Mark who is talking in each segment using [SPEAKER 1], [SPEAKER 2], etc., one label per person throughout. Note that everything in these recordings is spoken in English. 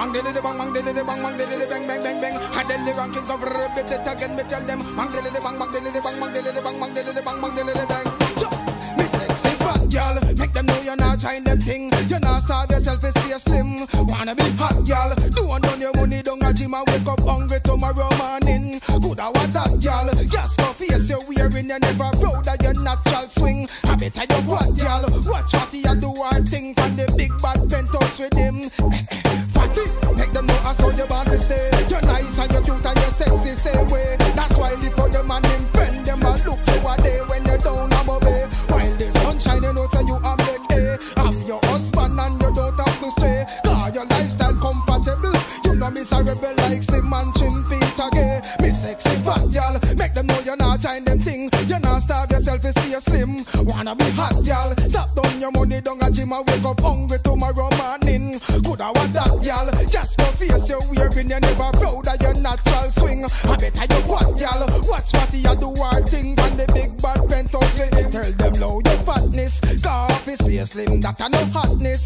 [SPEAKER 1] Bang dilly bang bang dilly bang bang dilly bang bang bang bang. I tell the ranking cover repeat it again. Me tell them bang dilly bang bang dilly bang bang dilly bang bang dilly bang bang dilly bang. Me sexy fat girl, make them know you're not trying them thing. You're not starve yourself to stay slim. Wanna be hot girl, don't done your money down a gym and wake up hungry tomorrow morning. Good I want that girl, just go face you're wearing. You never proud of your natural swing. I better you what girl, watch what you do our thing from the big bad penthouse with him. Fatty, make them know I saw you born to stay. You're nice and you're cute and you're sexy same way. That's why live for them and them friend them a look you a day when you're down a mobile. While the sun shining out so you are make a. Have your husband and you don't have to stray. Cause your lifestyle compatible. You know miserable like Slim and Chim Peter Gay. Me sexy fat girl, make them know you're not trying them thing. You're not starve yourself to see you slim. Wanna be hot girl, stop down your money down a gym and wake up hungry tomorrow morning. Could I want that girl, just go face your wearing. You never proud of your natural swing. I better you what girl, watch what you do our thing on the big bad penthouse. Tell them low your fatness, cause if you slim that a no hotness.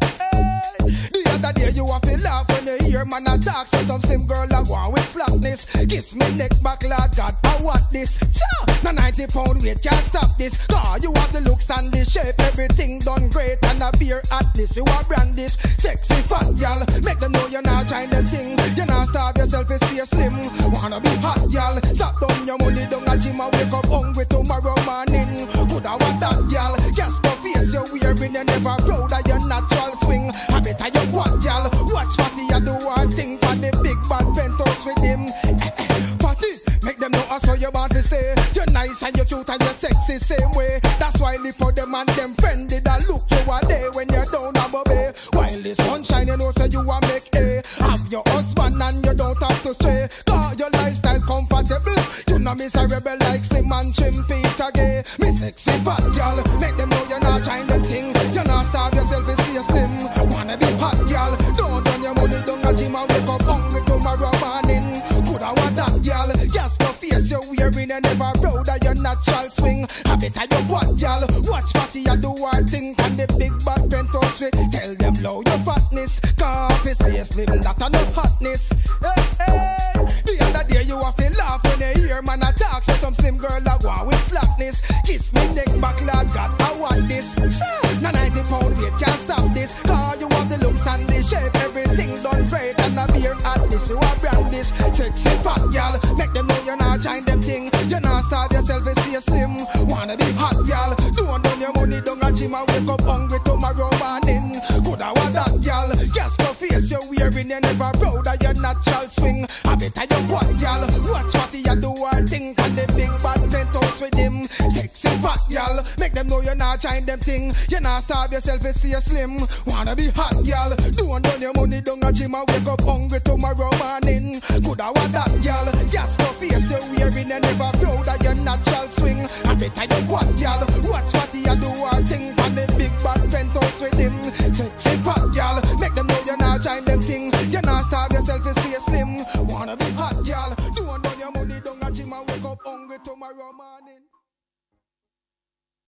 [SPEAKER 1] The other day you have to laugh when you hear man attack. So some slim girl a go on with slackness. Kiss me neck back lad God, I want this. Now 90 pound weight can't stop this. Cause you have the looks and the shape, everything done great. And a beer atlas, you are brandish. Sexy fat girl, make them know you're not trying them thing. You're not starve yourself to stay slim. Wanna be hot girl, stop down your money down a gym and wake up hungry tomorrow morning. Could I want that girl, just go face your wearing. You never proud of your natural swing. I better you what girl, watch what you do our thing on the big bad penthouse with him. Party, make them know I saw you born to stay. You're nice and you're cute and you're sexy same way. That's why live for them and them friend did I look you a day when you're down a bobby. While the sunshine you know so you a make a. Have your husband and you don't have to stray. Cause your lifestyle compatible. You know miserable like Slim and Chim Peter Gay. Me sexy fat girl, make them know you're not trying them thing. You're not starve yourself to stay slim. Wanna be hot girl, don't done your money down a gym and wake up hungry tomorrow morning. Could I want that girl, just go face your wearing. And never proud of your natural swing. I better you what girl, watch what you do our thing on the big bad penthouse with. Tell them low your fatness, cause if stay slim that a no hotness. Hey, hey. The other day you have to laugh when you hear man attack. So some slim girl a go on with slackness. Kiss me neck back lad God, I want this. Now 90 pound weight can't stop this. Cause you have the looks and the shape, everything done great. And a beer at this, you are brandish. Sexy fat girl, make them know you're not trying them thing. You're not starve yourself to stay slim. Wanna be hot girl, don't done your money down a gym and wake up hungry tomorrow morning. Could I want that girl, just go face your wearing. You never proud of your natural swing. I better you what girl, watch what you do our thing on the big bad penthouse with him. Sexy fat girl, make them know you're not trying them thing. You're not starve yourself to stay slim. Wanna be hot girl, don't done your money down a gym and wake up hungry tomorrow